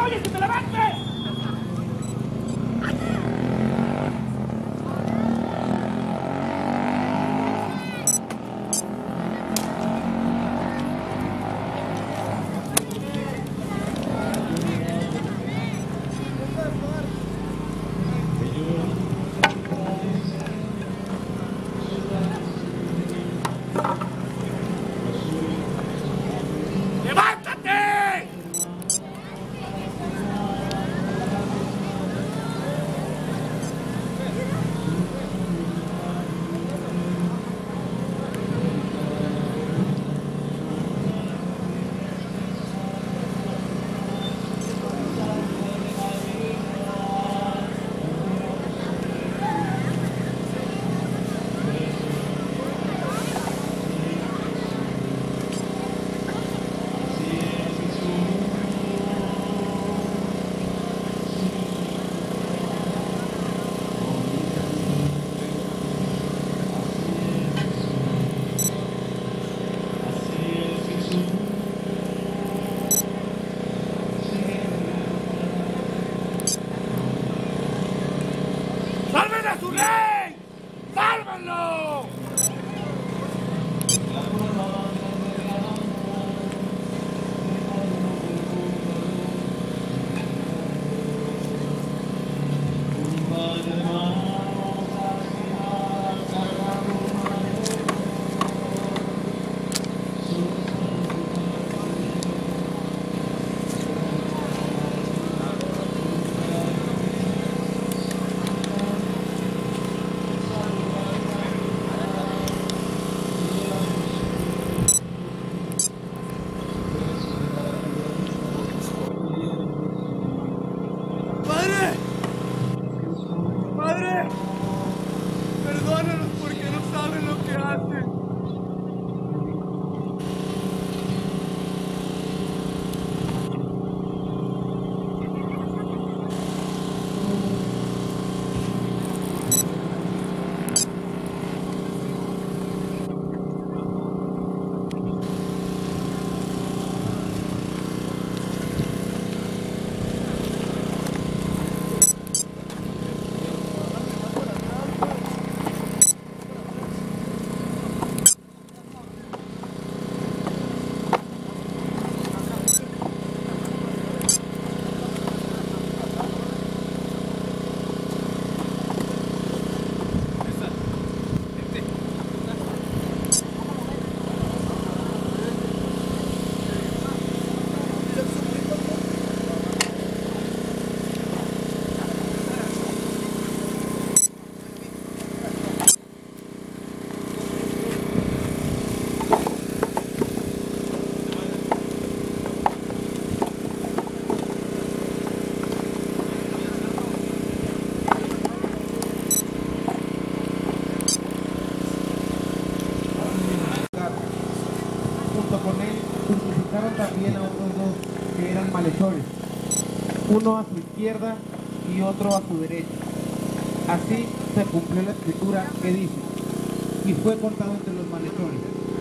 oyes que te levantes! ¡Salven a su rey! ¡Sálvenlo! ¡Padre! Perdónanos porque no saben lo que hacen. Junto con él crucificaron también a otros dos que eran malhechores, uno a su izquierda y otro a su derecha. Así se cumplió la escritura que dice: y fue cortado entre los malhechores.